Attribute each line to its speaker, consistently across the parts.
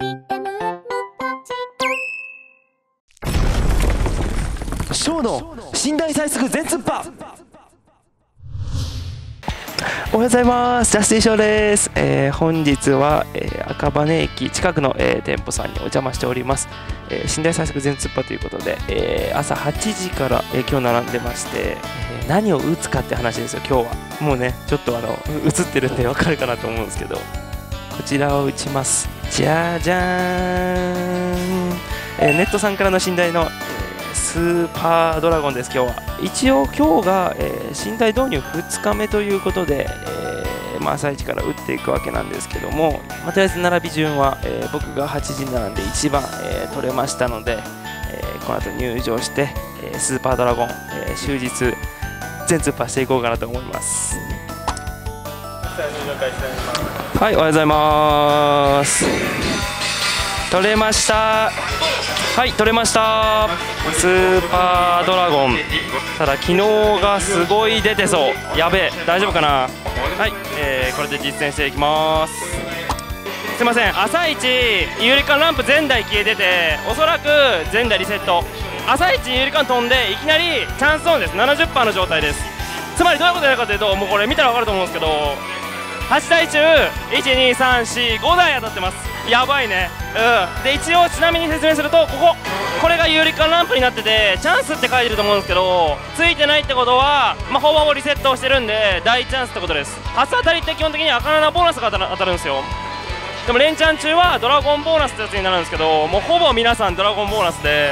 Speaker 1: ショーの寝台最速全突破。おはようございます。ジャスティンショーです。本日は、赤羽駅近くの、店舗さんにお邪魔しております。寝台最速全突破ということで、朝8時から、今日並んでまして、何を打つかって話ですよ。今日はもうねちょっと映ってるんでわかるかなと思うんですけど、こちらを打ちます。じゃじゃーん、ネットさんからの寝台の、スーパードラゴンです。今日は一応今日が、寝台導入2日目ということで、朝一から打っていくわけなんですけども、とりあえず並び順は、僕が8時に並んで1番、取れましたので、この後入場して、スーパードラゴン、終日全突破していこうかなと思います。はい、おはようございます。取れました。はい、取れました。スーパードラゴン。ただ昨日がすごい出てそう。やべえ、大丈夫かな。はい、これで実践していきます。すいません、朝一有利間ランプ全台消えてて、おそらく全台リセット。朝一有利間飛んでいきなりチャンスゾーンです。 70% の状態です。つまりどういうことになるかというと、もうこれ見たら分かると思うんですけど、8台中12345台当たってます。やばいね。で一応ちなみに説明すると、これが有利間ランプになってて、チャンスって書いてると思うんですけど、ついてないってことは、ほぼほぼリセットをしてるんで大チャンスってことです。初当たりって基本的に赤7ボーナスが当たるんですよ。でも連チャン中はドラゴンボーナスってやつになるんですけど、もうほぼ皆さんドラゴンボーナスで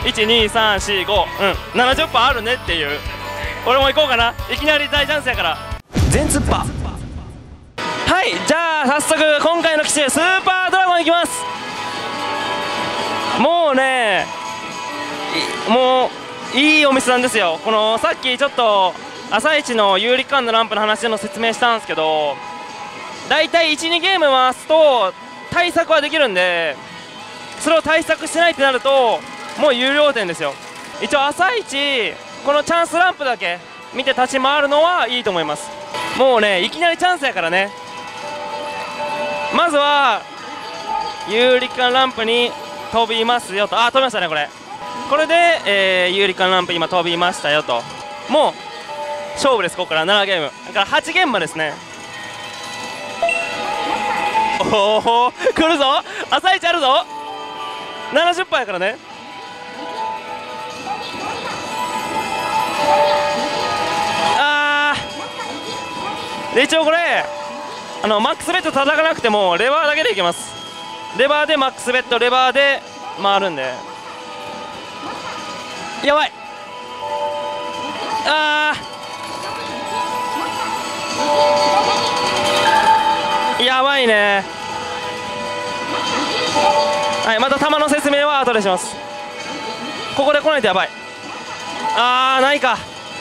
Speaker 1: 12345、70% あるねっていう。俺も行こうかな。いきなり大チャンスやから全突破。はい、じゃあ早速今回の機種スーパードラゴンいきます。もうね、もういいお店なんですよ。このさっきちょっと朝一の有利間のランプの話での説明したんですけど、だいたい 1,2 ゲーム回すと対策はできるんで、それを対策してないってなるともう有料店ですよ。一応朝一このチャンスランプだけ見て立ち回るのはいいと思います。もうね、いきなりチャンスやからね。まずは有利間ランプに飛びますよと。飛びましたね。これで、有利間ランプ今飛びましたよと。もう勝負です。ここから7ゲームだから8ゲームまでですね。おお、来るぞ。朝一あるぞ。70% やからね。で一応これマックスベッド叩かなくてもレバーだけでいけます。レバーでマックスベッド、レバーで回るんで。やばい。やばいね。はい、また球の説明は後でします。ここで来ないとやばい。ないか。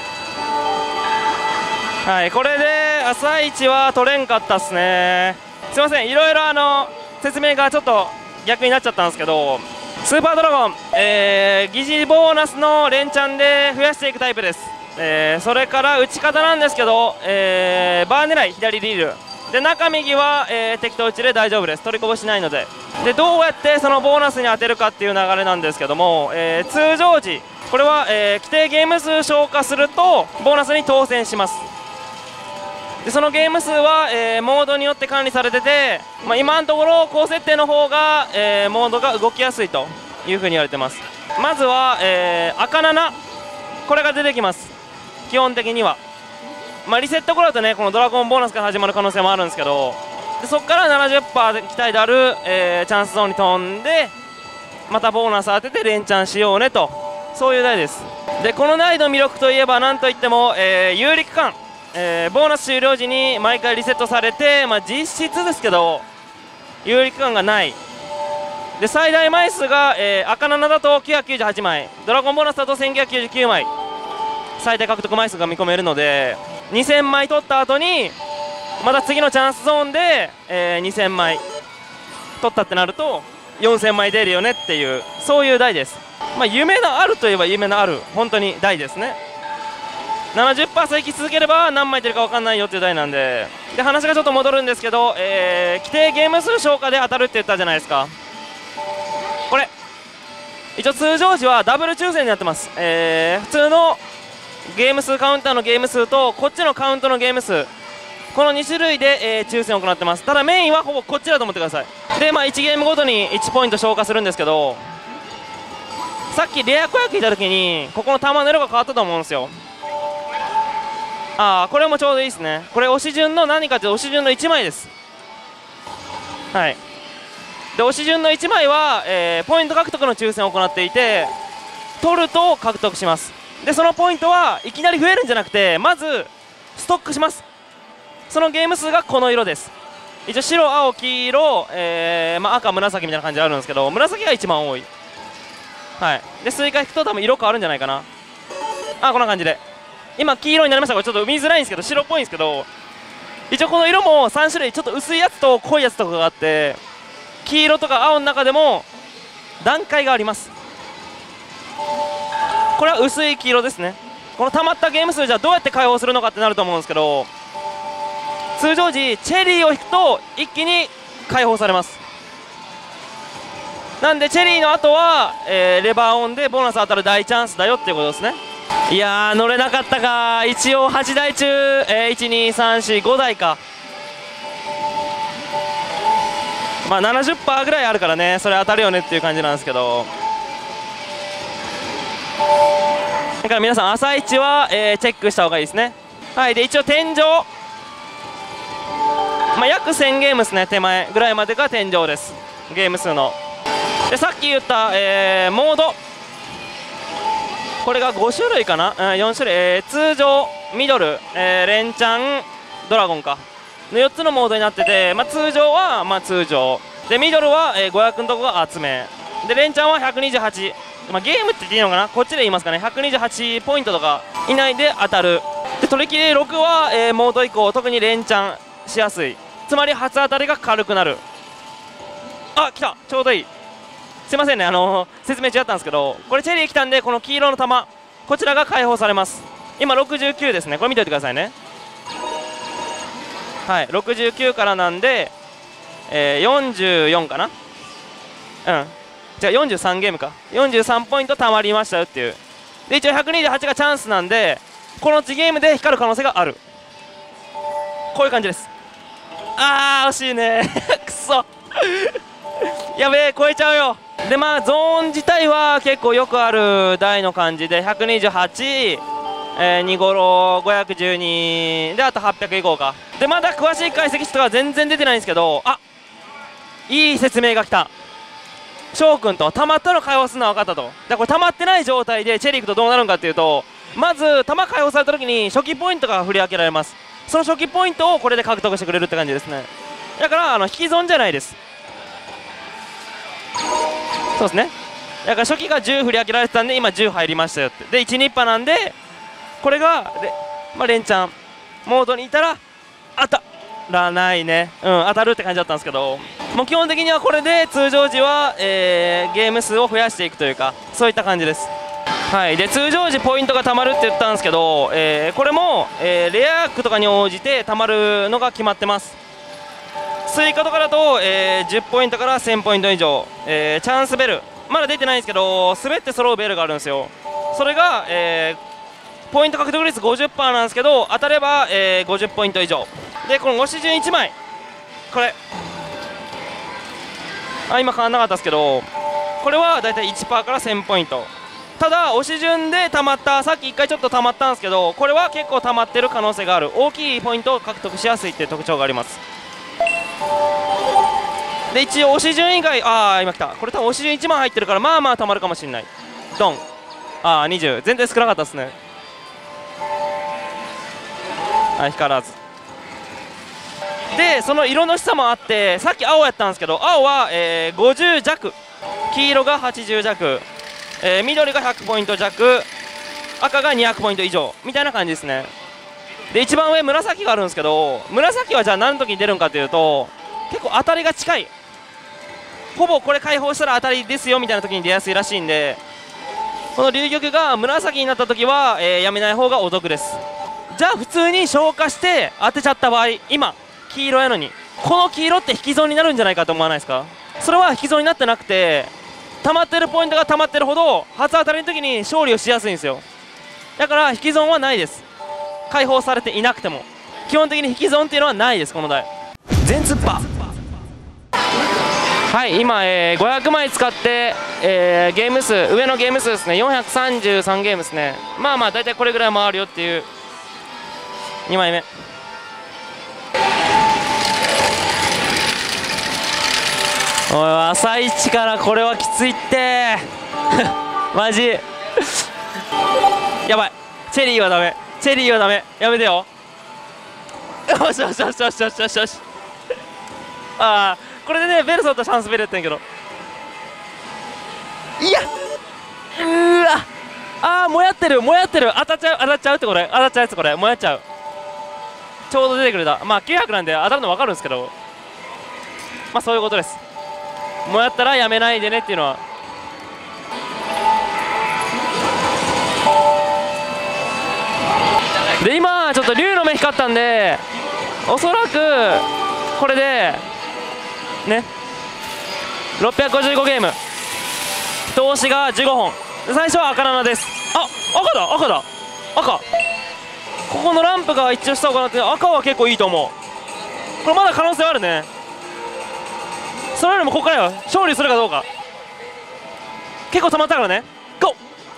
Speaker 1: はい、これで朝一は取れんかったっすね。すいません、いろいろ説明がちょっと逆になっちゃったんですけど、スーパードラゴン、疑似ボーナスの連チャンで増やしていくタイプです。それから打ち方なんですけど、バー狙い左リールで、中右は、適当打ちで大丈夫です。取りこぼしないので。でどうやってそのボーナスに当てるかっていう流れなんですけども、通常時これは、規定ゲーム数消化するとボーナスに当選します。でそのゲーム数は、モードによって管理されてて、今のところ高設定の方が、モードが動きやすいというふうに言われてます。まずは、赤7、これが出てきます。基本的には、リセット後だとね、このドラゴンボーナスから始まる可能性もあるんですけど、でそこから 70% 期待である、チャンスゾーンに飛んでまたボーナス当てて連チャンしようねと、そういう台です。でこの台の魅力といえば何といっても、有利区間、ボーナス終了時に毎回リセットされて、実質ですけど有利区間がないで、最大枚数が、赤7だと998枚、ドラゴンボーナスだと1999枚最大獲得枚数が見込めるので、2000枚取った後にまた次のチャンスゾーンで、2000枚取ったってなると4000枚出るよねっていう、そういう台です。夢のあるといえば夢のある本当に台ですね。70% 生き続ければ何枚出るか分かんないよっていう台なんで、話がちょっと戻るんですけど、規定ゲーム数消化で当たるって言ったじゃないですか。 一応通常時はダブル抽選になってます。普通のゲーム数カウンターのゲーム数とこっちのカウントのゲーム数、この2種類で、抽選を行ってます。ただメインはほぼこっちだと思ってください。で1ゲームごとに1ポイント消化するんですけど、さっきレア子役いた時にここの玉の色が変わったと思うんですよ。これもちょうどいいですね。これ押し順の何かというと押し順の1枚です。はい。で押し順の1枚は、ポイント獲得の抽選を行っていて、取ると獲得します。でそのポイントはいきなり増えるんじゃなくて、まずストックします。そのゲーム数がこの色です。一応白、青、黄色、赤、紫みたいな感じであるんですけど、紫が一番多い。はい。でスイカ引くと多分色変わるんじゃないかな。こんな感じで今黄色になりました。これちょっと見づらいんですけど、白っぽいんですけど、一応この色も3種類、ちょっと薄いやつと濃いやつとかがあって、黄色とか青の中でも段階があります。これは薄い黄色ですね。この溜まったゲーム数じゃどうやって解放するのかってなると思うんですけど、通常時チェリーを引くと一気に解放されます。なんでチェリーの後は、レバーオンでボーナス当たる大チャンスだよっていうことですね。いやー乗れなかったか。一応8台中、12345台か。70% ぐらいあるからね、それ当たるよねっていう感じなんですけど、だから皆さん朝一は、チェックした方がいいですね。はい。で一応天井、約1000ゲームですね。手前ぐらいまでが天井です、ゲーム数の。でさっき言った、モード、これが5種類かな、4種類、通常、ミドル、連チャン、ドラゴンかの4つのモードになってて、通常は通常で、ミドルは、500のとこが集めで、連チャンは128、ゲームって言っていいのかな、こっちで言いますかね、128ポイントとか以内で当たる。で取り切り6は、モード以降特に連チャンしやすい、つまり初当たりが軽くなる。来た、ちょうどいい。すいませんね、説明違ったんですけど、これチェリー来たんで、この黄色の玉こちらが解放されます。今69ですね。これ見ておいてくださいね。はい、69からなんで、44かな、じゃあ43ゲームか、43ポイントたまりましたよっていう。で一応128がチャンスなんで、この次ゲームで光る可能性がある。こういう感じです。惜しいねくそやべえ、超えちゃうよ。でゾーン自体は結構よくある台の感じで、128、2ゴロ512で、あと800以降か。でまだ詳しい解析値とか全然出てないんですけど、いい説明が来た。翔くんと溜まったの解放するのは分かったと。これ溜まってない状態でチェリー行くとどうなるんかっていうと、まず玉解放された時に初期ポイントが振り分けられます。その初期ポイントをこれで獲得してくれるって感じですね。だから引き損じゃないです。そうですね。だから初期が10振り分けられてたんで、今10入りましたよって。で1、2波なんで、これが連チャンモードにいたら当たらないね、当たるって感じだったんですけど、もう基本的にはこれで通常時は、ゲーム数を増やしていくというか、そういった感じです。はい。で通常時ポイントがたまるって言ったんですけど、これも、レア区とかに応じてたまるのが決まってます。スイカとかだと、10ポイントから1000ポイント以上、チャンスベルまだ出てないんですけど、滑って揃うベルがあるんですよ。それが、ポイント獲得率 50% なんですけど、当たれば、50ポイント以上で、この押し順1枚、これ今変わんなかったですけど、これはだいたい 1% から1000ポイント。ただ押し順でたまった、さっき1回ちょっとたまったんですけど、これは結構たまってる可能性がある、大きいポイントを獲得しやすいっていう特徴があります。で一応押し順以外、今来た、これ多分押し順1枚入ってるからまあたまるかもしれない。ドン、20、全然少なかったですね。光らずで、その色の下もあって、さっき青やったんですけど、青は、50弱、黄色が80弱、緑が100ポイント弱、赤が200ポイント以上みたいな感じですね。で一番上紫があるんですけど、紫はじゃあ何の時に出るんかというと、結構当たりが近い、ほぼこれ解放したら当たりですよみたいな時に出やすいらしいんで、この龍玉が紫になった時は、やめない方がお得です。じゃあ普通に消化して当てちゃった場合、今黄色やのにこの黄色って引き損になるんじゃないかと思わないですか。それは引き損になってなくて、 溜まってるポイントが溜まってるほど初当たりの時に勝利をしやすいんですよ。だから引き損はないです。解放されていなくても基本的に引き損っていうのはないです。この台全突破。はい、今、500枚使って、ゲーム数上のゲーム数ですね、433ゲームですね。まあまあ大体これぐらい回るよっていう。2枚目おい、朝一からこれはきついってマジやばい。チェリーはダメ、チェリーはダメ、やめてよ。よしよしよしよしよしよしよしああ、これでねベルソンとチャンスベルやってんけど、いやうわあー、もやってるもやってる、当たっちゃう当たっちゃうって、これ当たっちゃうやつ、これもやっちゃう。ちょうど出てくれた。まあ900なんで当たるの分かるんですけど、まあそういうことです。もやったらやめないでねっていうのは。で今ちょっと竜の目光ったんで、おそらくこれでね655ゲーム投資が15本、最初は赤7です。あ、赤だ赤だ赤、ここのランプが一応した方かなって。赤は結構いいと思う。これまだ可能性あるね。それよりもここからよ、勝利するかどうか。結構止まったからね、ゴー。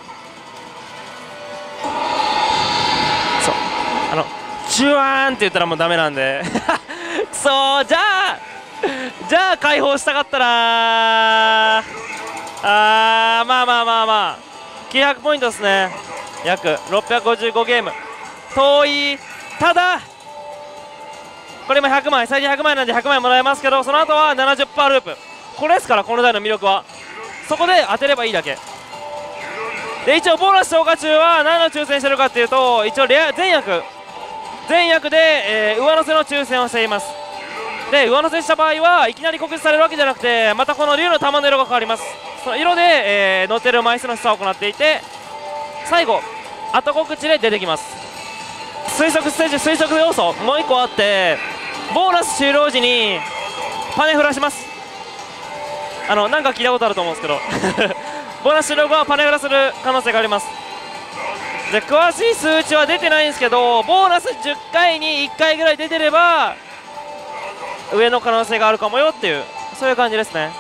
Speaker 1: そう、ジュワーンって言ったらもうダメなんでくそー、じゃあ解放したかったなー。まあまあまあまあ900ポイントですね。約655ゲーム遠い。ただこれも100枚、最低100枚なんで100枚もらえますけど、その後は 70% ループ。これですから、この台の魅力はそこで当てればいいだけで。一応ボーナス消化中は何の抽選してるかっていうと、一応全役で、上乗せの抽選をしています。で上乗せした場合はいきなり告知されるわけじゃなくて、またこの竜の玉の色が変わります。その色で、乗ってる枚数の差を行っていて、最後後告知で出てきます。推測ステージ、推測要素もう1個あって、ボーナス終了時にパネフラします。なんか聞いたことあると思うんですけどボーナス終了後はパネフラする可能性があります。で詳しい数値は出てないんですけど、ボーナス10回に1回ぐらい出てれば上の可能性があるかもよっていう、そういう感じですね。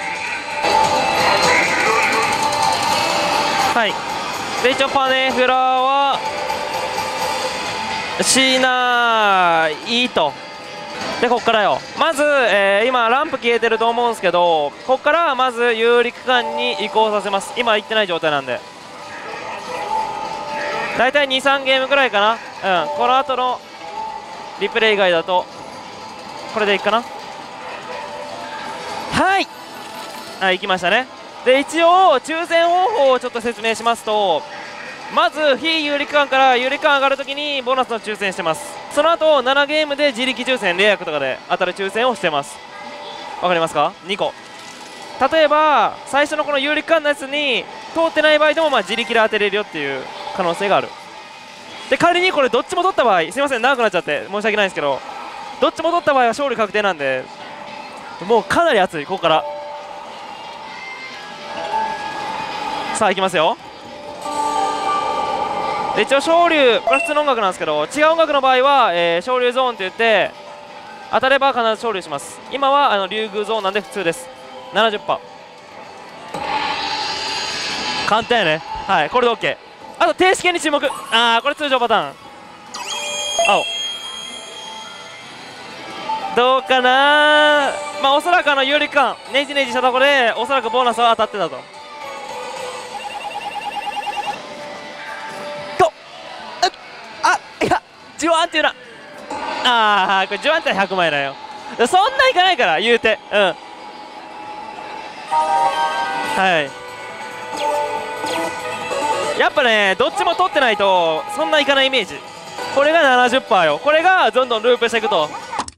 Speaker 1: はい、で一応パネフラはしないと。でここからよ、まず、今ランプ消えてると思うんですけど、ここからまず有利区間に移行させます。今行ってない状態なんでだいたい 2,3 ゲームぐらいかな。この後のリプレイ以外だとこれでいいかな。はい、行きましたね。で一応抽選方法をちょっと説明しますと、まず非有利区間から有利区間上がるときにボーナスの抽選してます。その後7ゲームで自力抽選、レア役とかで当たる抽選をしてます。わかりますか。2個、例えば最初のこの有利区間のやつに通ってない場合でも自力で当てれるよっていう可能性がある。で仮にこれどっちも取った場合、すいません長くなっちゃって申し訳ないんですけど、どっちも取った場合は勝利確定なんで、もうかなり熱い。ここからさあいきますよ。で一応昇竜、これ普通の音楽なんですけど、違う音楽の場合は、昇竜ゾーンといって当たれば必ず昇竜します。今は竜宮ゾーンなんで普通です。 70%簡単やね。はい、これで OK。 あと停止系に注目。これ通常パターン。青どうかな。まあおそらく有利感ネジネジしたところでおそらくボーナスは当たってたと。いやジュワンっていうな。これジュワンって100枚だよ。そんないかないから言うて。はい、やっぱねどっちも取ってないとそんないかないイメージ。これが 70% よ。これがどんどんループしていくと。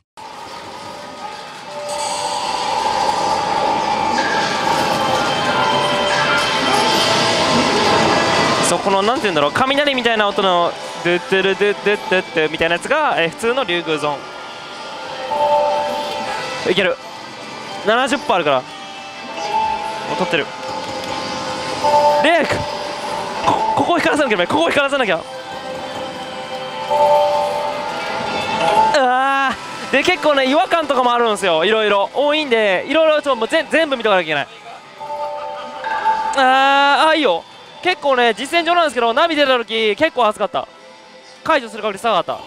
Speaker 1: そう、このなんていうんだろう、雷みたいな音のドゥッドゥルドゥッドゥッドゥッドゥみたいなやつが、普通の竜宮ゾーンいける。 70% あるから取ってる。レイク、ここ光らさなきゃ、ここ光らさなきゃ。で結構ね違和感とかもあるんですよ、いろいろ多いんで、いろいろちょっともう全部見とかなきゃいけない。いいよ。結構ね実践上なんですけど、ナビ出た時結構熱かった。解除する確率高かった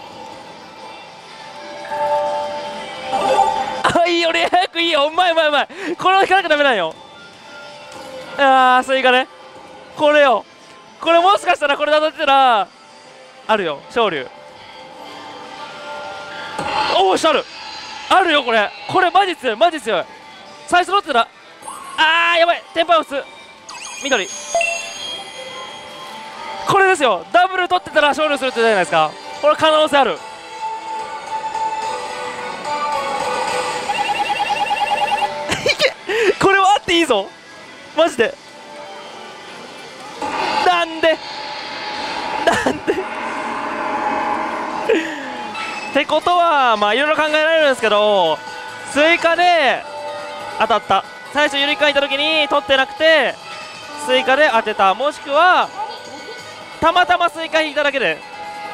Speaker 1: 。いいよレイク、いいよ、うまいうまい。これを引かなきゃダメなんよ。スイカね、これよ。これもしかしたらこれ当たってたらあるよ、昇竜。おお、したるあるよ。これマジ強い、マジ強い。最初乗ってた。やばい、テンパウス緑。これですよ、ダブル取ってたら勝利するってじゃないですか。これ可能性ある。これはあっていいぞマジで。なんでってことはまあいろいろ考えられるんですけど、スイカで当たった。最初ゆりかいた時に取ってなくてスイカで当てた、もしくはたまたまスイカ引いただけで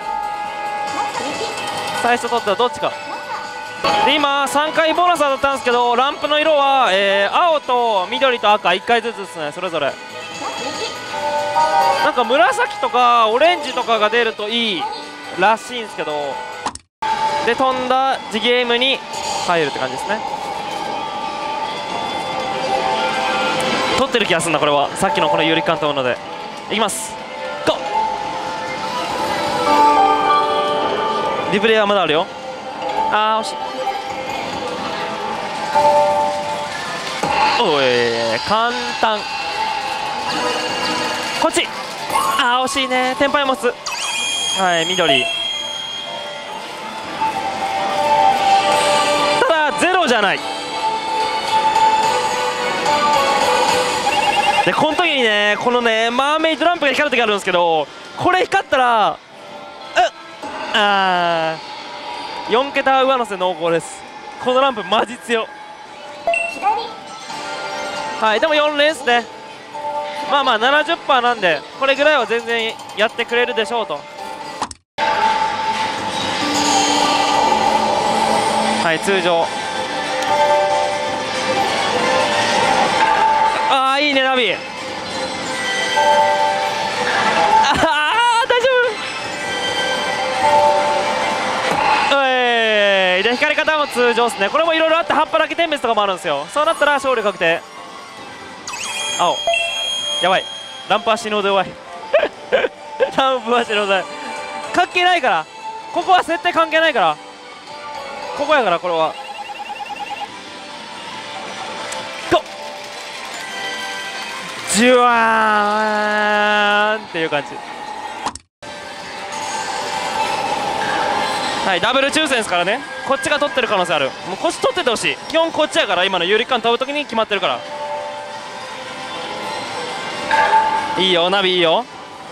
Speaker 1: 最初取ったらどっちかで。今3回ボーナス当たったんですけど、ランプの色は、青と緑と赤1回ずつですね、それぞれ。なんか紫とかオレンジとかが出るといいらしいんですけど、で飛んだ次ゲームに入るって感じですね。取ってる気がするんだこれは、さっきのこの有力感というのでいきます。ゴー。リプレイはまだあるよ。惜しい。おい簡単。こっち。惜しいね。テンパイモス。はい、緑。ただゼロじゃない。でこの時にね、このねマーメイドランプが光る時あるんですけど、これ光ったら4桁上乗せ濃厚です。このランプマジ強。はい、でも4連ですね。まあまあ 70% なんでこれぐらいは全然やってくれるでしょうと。はい、通常。いいねナビ。大丈夫。で光り方も通常ですね。これもいろいろあって葉っぱだけ点滅とかもあるんですよ。そうなったら勝利確定。青。やばい、ランプは死ぬほど弱いランプは死ぬほど弱い。関係ないから、ここは絶対関係ないから、ここやから。これはジュワーンっていう感じ。はい、ダブル抽選ですからね。こっちが取ってる可能性ある。もうこっち取っててほしい。基本こっちやから、今の有力感飛ぶときに決まってるから。いいよナビ、いいよ。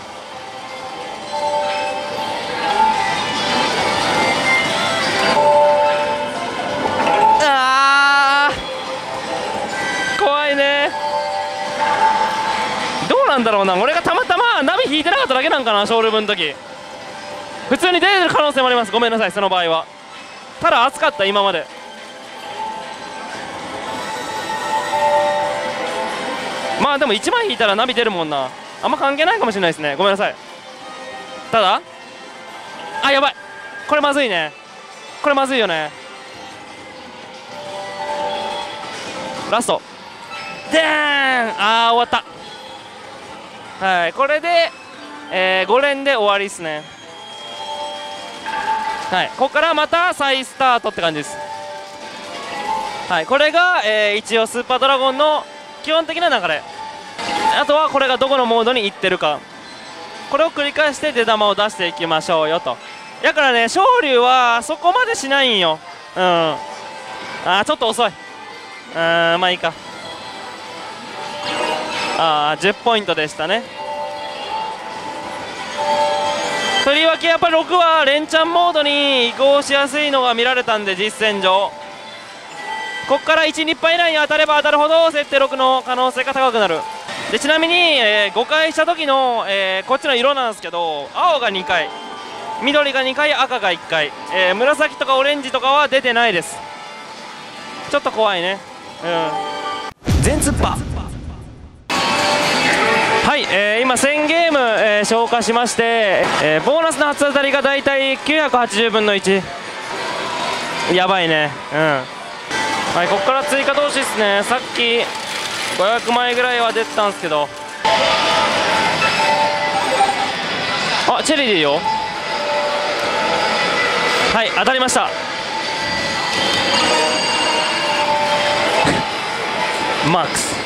Speaker 1: 怖いね。どうなんだろうな、俺がたまたまナビ引いてなかっただけなんかな。ショールームの時普通に出てる可能性もあります。ごめんなさい、その場合は。ただ暑かった今まで。まあでも1枚引いたらナビ出るもんな。あんま関係ないかもしれないですね。ごめんなさい。ただやばい、これまずいね。これまずいよね。ラストでーん。終わった。はい、これで、5連で終わりですね。はい、ここからまた再スタートって感じです。はい、これが、一応スーパードラゴンの基本的な流れ。あとはこれがどこのモードに行ってるか、これを繰り返して出玉を出していきましょうよと。だからね、昇竜はそこまでしないんよ。ちょっと遅い。まあいいか。10ポイントでしたね。とりわけやっぱり6は連チャンモードに移行しやすいのが見られたんで、実戦上ここから1、2杯以内に当たれば当たるほど設定6の可能性が高くなる。でちなみに、5回した時の、こっちの色なんですけど、青が2回、緑が2回、赤が1回、紫とかオレンジとかは出てないです。ちょっと怖いね。全突破。はい、今1000ゲーム、消化しまして、ボーナスの初当たりがだいたい980分の1。やばいね。はい、ここから追加投資ですね。さっき500枚ぐらいは出てたんですけど、あ、チェリーでいいよ。はい、当たりました。マックス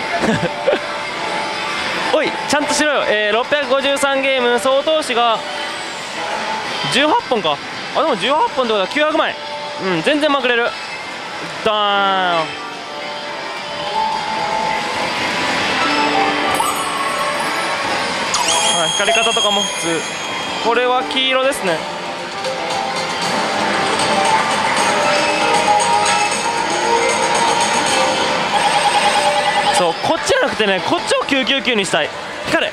Speaker 1: おい、ちゃんとしろよ。653ゲーム、総投資が18本か。あ、でも18本ってことは900枚。全然まくれる。ダーン。はい、光り方とかも普通。これは黄色ですね。そう、こっちじゃなくてね、こっちを999にしたい。光る。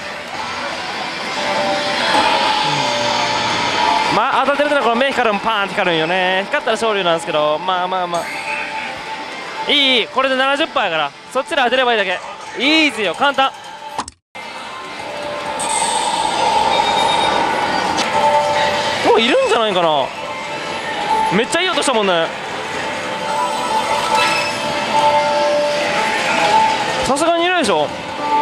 Speaker 1: まあ当たってるところ目光るのパーンって光るんよね。光ったら勝利なんですけど、まあいい、これで70%やからそっちで当てればいいだけ。イーズーよ、簡単。もういるんじゃないかな。めっちゃいい音したもんね。さすがにいるでしょ。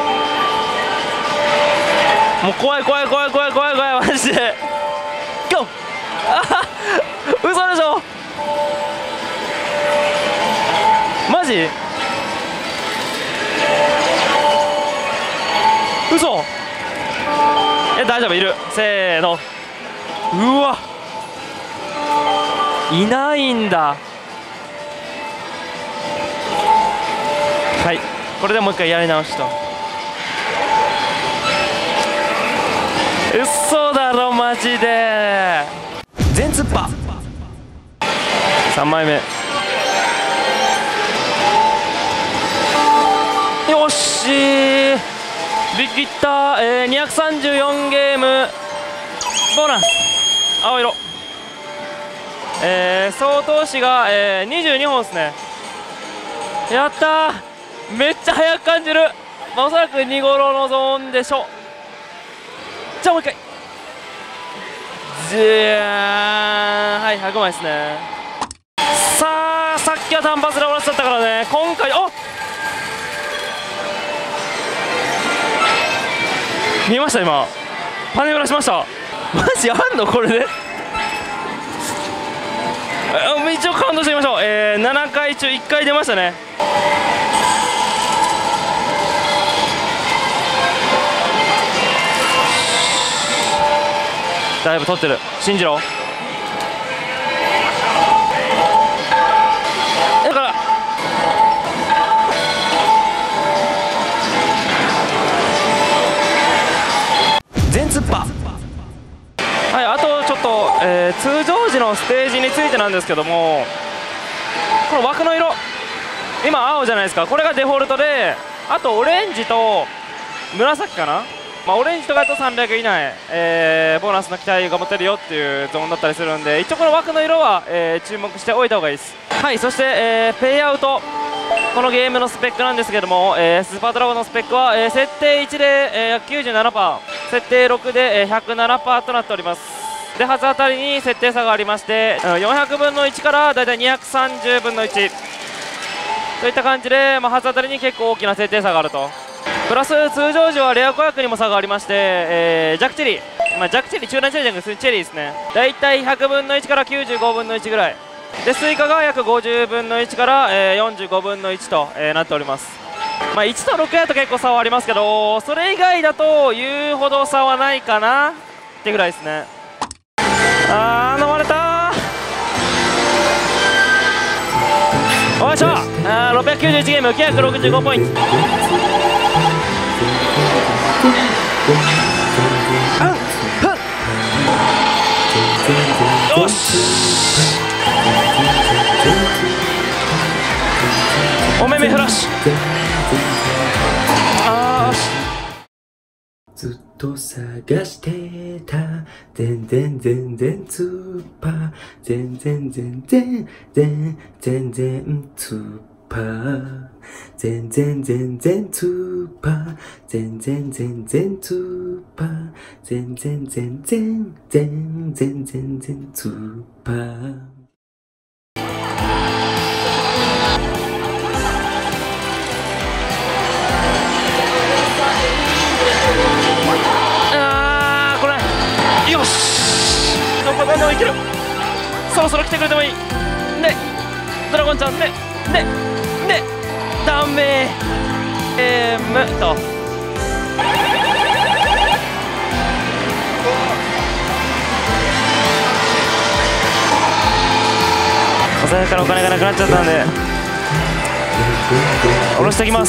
Speaker 1: もう怖いマジで。ゴー。嘘でしょ。マジ嘘。大丈夫、いる。せーの。うわ、いないんだ。はい、これでもう一回やり直しと。嘘だろマジで。全突破。3枚目。よしー、ビキった。234ゲームボーナス青色。総投資が、22本ですね。やったー、めっちゃ速く感じる。おそらく2頃のゾーンでしょ。じゃあもう一回。はい、100枚ですね。さあ、さっきは単発で終わらせちゃったからね。今回、見えました。今パネルしました。マジあんのこれで一応カウントしてみましょう。7回中1回出ましたね。だいぶ取ってる。信じろ。だから全突破。はい、あとちょっと、通常時のステージについてなんですけども、この枠の色、今青じゃないですか。これがデフォルトで、あとオレンジと紫かな。オレンジとかだと300以内、ボーナスの期待が持てるよっていうゾーンだったりするんで、一応この枠の色は、注目しておいた方がいいです。はい、そして、ペイアウト、このゲームのスペックなんですけども、スーパードラゴンのスペックは、設定1で、97%、設定6で、107% となっております。で、初当たりに設定差がありまして、400分の1からだいたい230分の1といった感じで、初当たりに結構大きな設定差があると。プラス通常時はレア子役にも差がありまして、ジャックチェリー、ジャックチェリー、中段チェリーじゃなくてチェリーですね。だいたい100分の1から95分の1ぐらいで、スイカが約50分の1から、45分の1と、なっております。1と6やと結構差はありますけど、それ以外だと言うほど差はないかなってぐらいですね。飲まれたー。よいしょ。691ゲーム965ポイント。よし。
Speaker 2: ずっと探してた。全然ツーパー。全然ツーパー。全然ツーパー。全然ツーパー。全然ツーパー。
Speaker 1: これよし、どこでもいける。そろそろ来てくれてもいい。でドラゴンちゃんでダメと小皿からお金がなくなっちゃったんで下ろしてきます。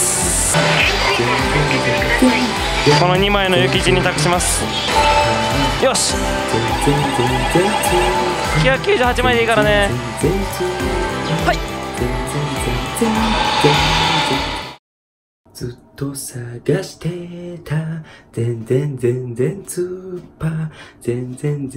Speaker 1: この2枚の諭吉に託します。よし、998枚でいいからね。はい、
Speaker 2: ずっと探してた。全然ツーパー。全然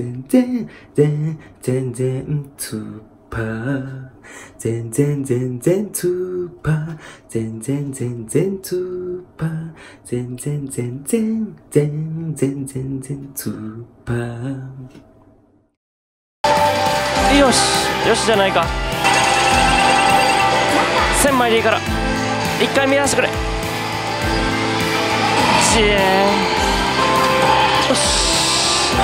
Speaker 2: ツーパー。全然ツーパー。全然ツーパー。全然ツーパー。
Speaker 1: よしよしじゃないか。1000枚でいいから1回見出してくれ。よし、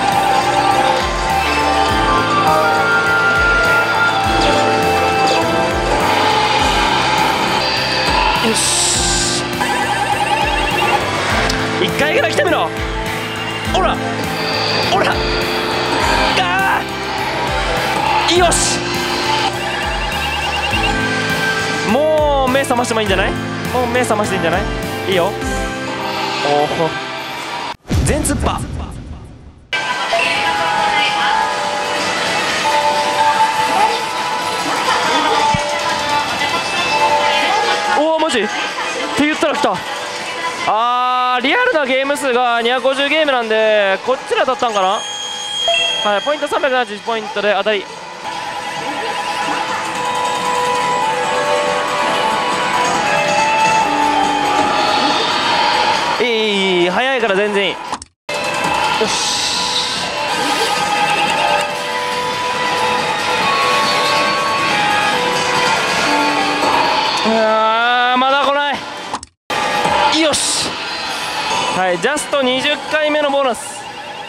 Speaker 1: よし、1回ぐらい来てみろ。おらよし、もう目覚ましてもいいんじゃない。もう目覚ましていいんじゃない。いいよ。おお、全突破。おお、マジって言ったら来た。リアルなゲーム数が250ゲームなんでこっちらだったんかな。はい、ポイント371ポイントで当たり。いい、早いから全然いい。よし、まだ来ない。よし、はい、ジャスト20回目のボーナス。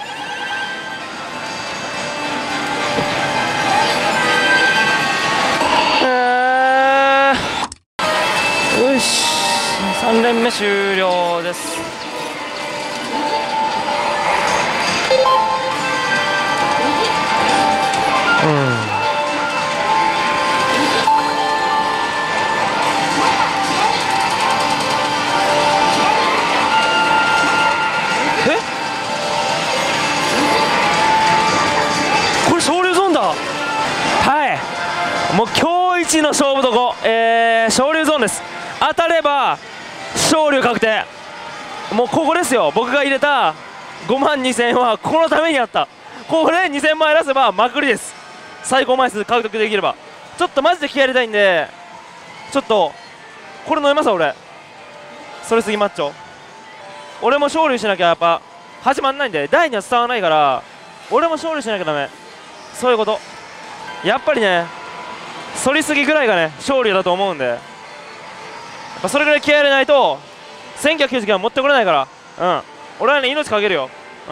Speaker 1: よし、3連目終了です。これ昇竜ゾーンだ。はい、もう今日一の勝負どこ、昇竜ゾーンです。当たれば昇竜確定。もうここですよ。僕が入れた52000円はこのためにあった。これ2000万円出せばまくりです。最高枚数獲得できれば。ちょっとマジで気合入れたいんで、ちょっとこれ飲みますわ。俺それすぎマッチョ。俺も昇竜しなきゃやっぱ始まんないんで、台には伝わらないから、俺も昇竜しなきゃダメ。そういうこと。やっぱりね、反りすぎぐらいがね昇竜だと思うんで、やっぱそれぐらい気合い入れないと1999は持ってこれないから。俺はね命かけるよ。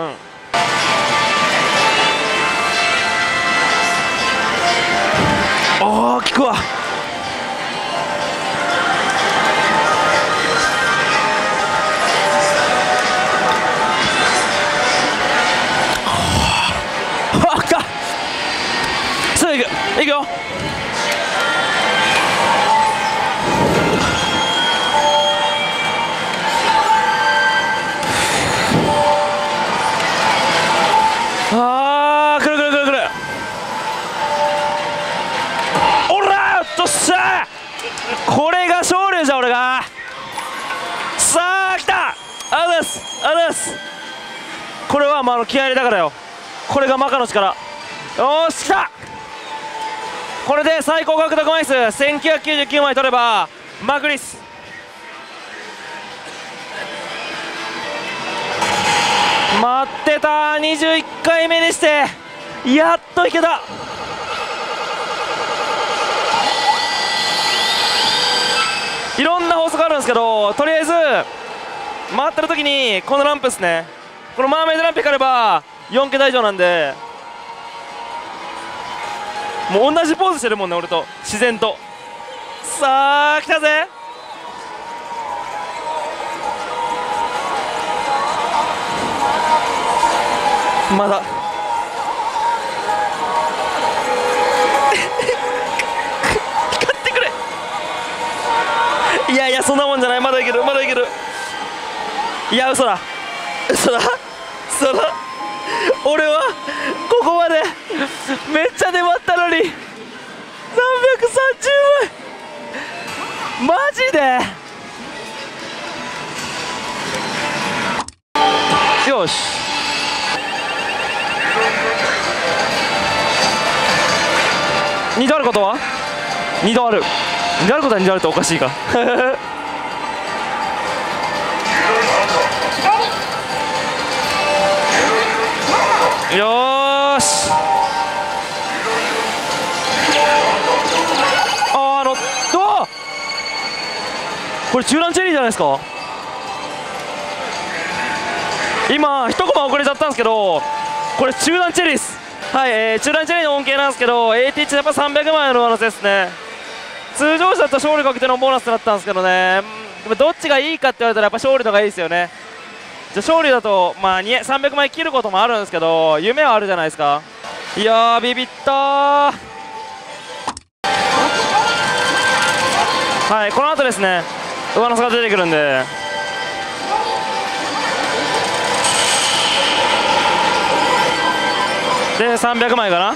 Speaker 1: 効くわ。すぐ行くよ。来る。おらっとっしゃー。これが勝利じゃ。俺がさあ来た。ありがとうございまます。ありがとうございます。これは気合い入れたからよ。これがマカの力。よーし、きた。これで最高獲得枚数1999枚取ればマグリス。待ってた。21回目にしてやっといけた。いろんな法則あるんですけど、とりあえず回ってる時にこのランプですね、このマーメイドランプ光れば4桁以上なんで、もう同じポーズしてるもんね、俺と自然と。さあ来たぜ。まだ光ってくれ。いやいや、そんなもんじゃない。まだいける、まだいける。いや、嘘だ嘘だ嘘だ。俺はここまでめっちゃ粘ったのに330枚マジで。よし、2度あることは2度ある。2度あることは2度あるっておかしいかよーし。これ中段チェリーじゃないですか。今1コマ遅れちゃったんですけど、これ中段チェリーです。はい、中段チェリーの恩恵なんですけど AT1 やっぱ300枚の上乗せですね。通常時だったら勝利確定のボーナスだったんですけどね、でもどっちがいいかって言われたらやっぱ勝利の方がいいですよね。じゃあ勝利だと300枚切ることもあるんですけど、夢はあるじゃないですか。いやービビったー。はい、この後ですね上乗せが出てくるんで、で300枚かな。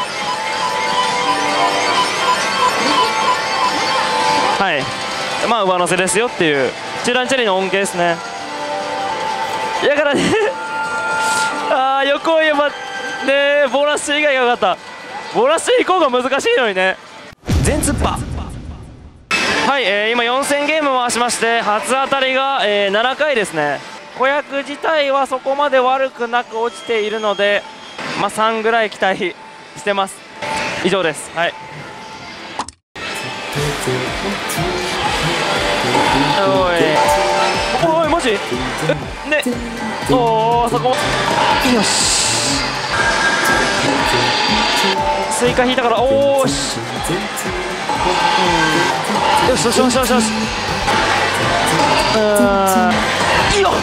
Speaker 1: はい、まあ上乗せですよっていう中段チェリーの恩恵ですね。だからねああ横を言えばね、ボーナス以外が良かった。ボーナス以降が難しいのにね。全突破。はい、今4000ゲーム回しまして、初当たりが、7回ですね。子役自体はそこまで悪くなく落ちているので、3ぐらい期待してます。以上です。はい、おいマジね。おおそこよし、スイカ引いたから、おーしよしよしよしよしよし、いいよ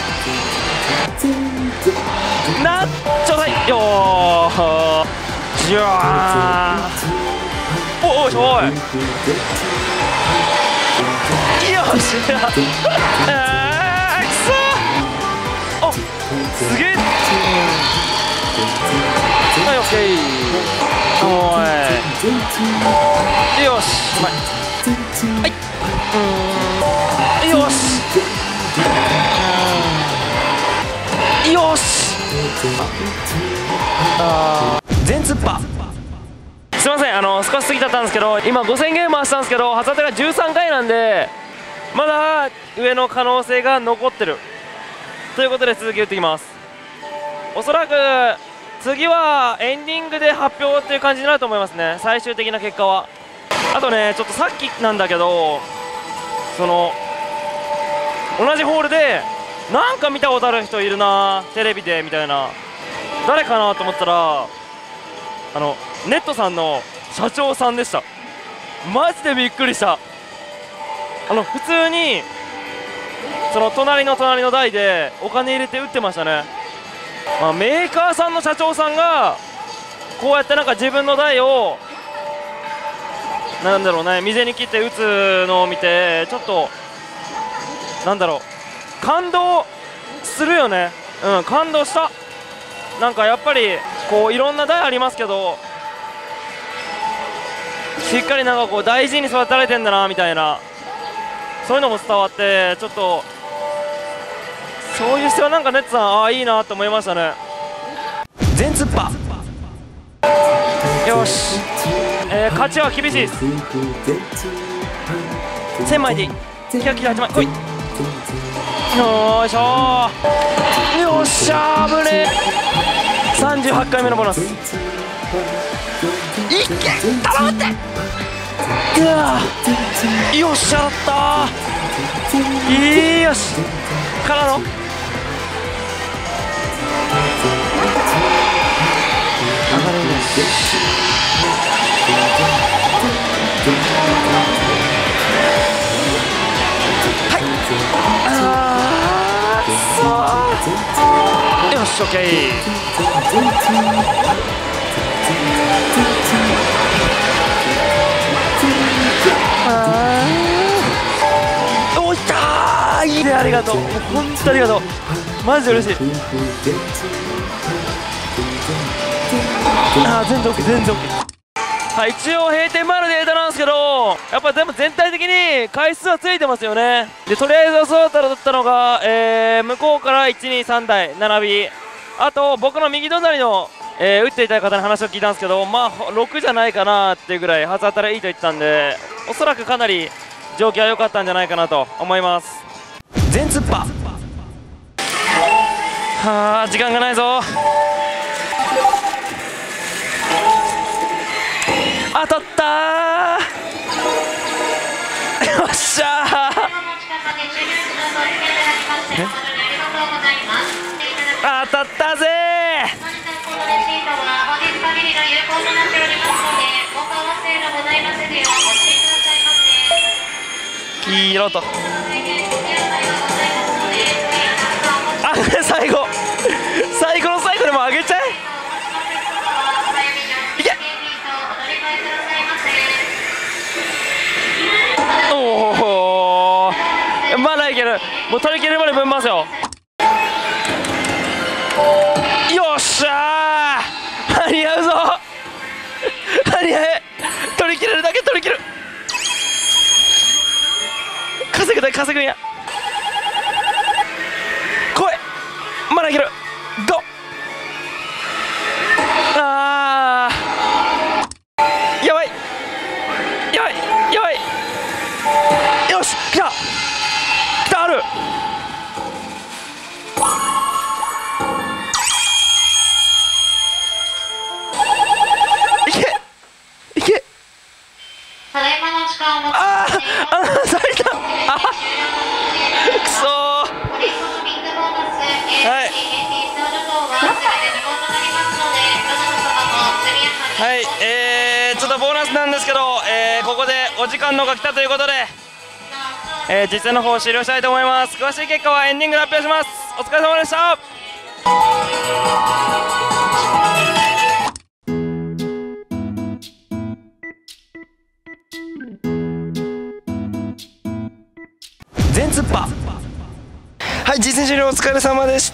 Speaker 1: なっちょうだいよーじゃーおいおいよしくそおすげえはいオッケーおいよしうまいはいよしよし全突破。すいません少し過ぎちゃったんですけど、今5000ゲーム回したんですけど初当たりが13回なんでまだ上の可能性が残ってるということで続き打っていきます。おそらく次はエンディングで発表っていう感じになると思いますね、最終的な結果は。あとねちょっとさっきなんだけど、同じホールでなんか見たことある人いるなテレビでみたいな、誰かなと思ったらネットさんの社長さんでした。マジでびっくりした。普通に隣の台でお金入れて打ってましたね。メーカーさんの社長さんがこうやってなんか自分の台をなんだろうね水に切って打つのを見てちょっとなんだろう感動するよね。感動した。なんかやっぱりこういろんな台ありますけどしっかりなんかこう大事に育てられてんだなみたいな、そういうのも伝わってちょっとそういうスはなんかネッツさん、ああいいなと思いましたね。全突破。よし、勝ちは厳しいです。1000枚でいい。198枚、来い。よーいしょー。よっしゃー、危ねえ。38回目のボーナス。いけ、頼むって。うわー、よっしゃ、だったー。よしからの上がるんです。はい、あーそう、よし、オッケー。おいったー、いいね、ありがとう、もう本当ありがとう、マジで嬉しい。あー、全然 OK、全然 OK。はい、一応閉店前のデータなんですけど、やっぱでも全体的に回数はついてますよね。で、とりあえずそうだったのが、向こうから123台並び、あと僕の右隣の、打っていた方に話を聞いたんですけど、まあ6じゃないかなっていうぐらい初当たりいいと言ってたんで、おそらくかなり状況は良かったんじゃないかなと思います。全突破。はあ、時間がないぞ。当たったー。よっしゃー。当たったぜー。黄色と。あ、最後の最後でも上げちゃえ。いけ。おお、まだいける。もう取り切るまでぶんますよ。よっしゃー、間に合うぞ。間に合う。取り切れるだけ取り切る。稼ぐだけ稼ぐんや。来い、まだいける。ゴー。あー、やばいやばいやばい。よし、来た来た、ある。いけいけ。あー、された。あ、くそー。はいはい、ちょっとボーナスなんですけど、ここでお時間のが来たということで、実践の方終了したいと思います。詳しい結果はエンディングで発表します。お疲れ様でした。全突破。はい、実践終了、お疲れ様でした。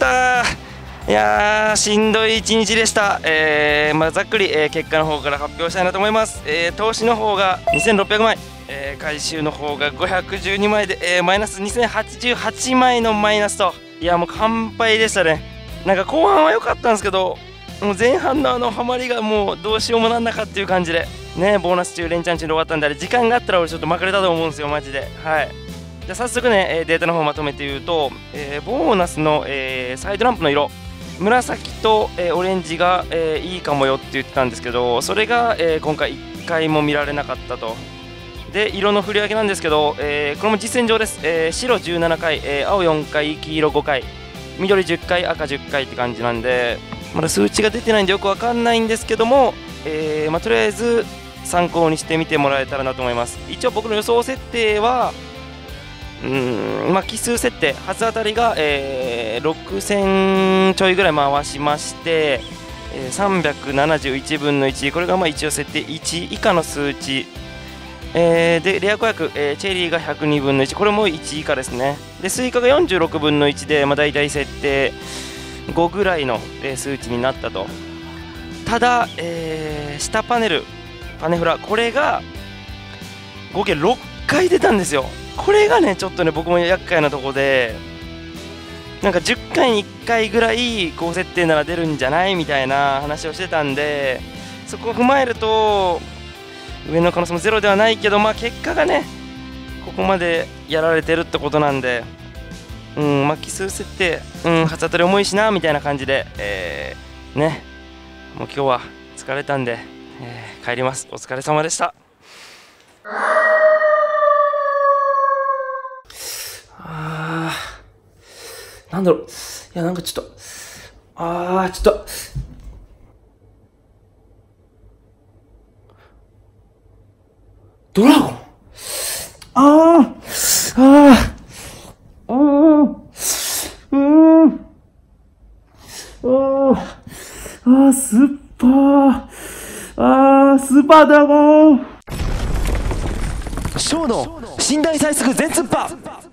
Speaker 1: いやー、しんどい一日でした。ざっくり、結果の方から発表したいなと思います。投資の方が2600枚、回収の方が512枚で、マイナス2088枚のマイナスと、いやもう完敗でしたね。なんか後半は良かったんですけど、もう前半のハマりがもうどうしようもなんなかっていう感じでね、ボーナス中連チャン中で終わったんで、あれ時間があったら俺ちょっとまかれたと思うんですよ、マジで。はい、じゃあ早速ね、データの方まとめて言うと、ボーナスの、サイドランプの色、紫と、オレンジが、いいかもよって言ってたんですけど、それが、今回1回も見られなかったと。で、色の振り分けなんですけど、これも実践上です。白17回、青4回、黄色5回、緑10回、赤10回って感じなんで、まだ数値が出てないんでよくわかんないんですけども、とりあえず参考にしてみてもらえたらなと思います。一応僕の予想設定は、奇数設定、初当たりが、6000ちょいぐらい回しまして、371分の1、これが一応設定1以下の数値、でレア子役、チェリーが102分の1、これも1以下ですね。でスイカが46分の1で、大体設定5ぐらいの、数値になったと。ただ、下パネル、パネフラ、これが合計6回出たんですよ。これがねちょっとね僕も厄介なとこで、 なんか10回に1回ぐらい高設定なら出るんじゃないみたいな話をしてたんで、そこを踏まえると上の可能性もゼロではないけど、まあ結果がねここまでやられてるってことなんで、まあ奇数設定、初当たり重いしなみたいな感じで、ね、もう今日は疲れたんで、帰ります。お疲れ様でした。なんだろう、いやなんかちょっとドラゴン、スーパードラゴンショーの寝台最速全突破。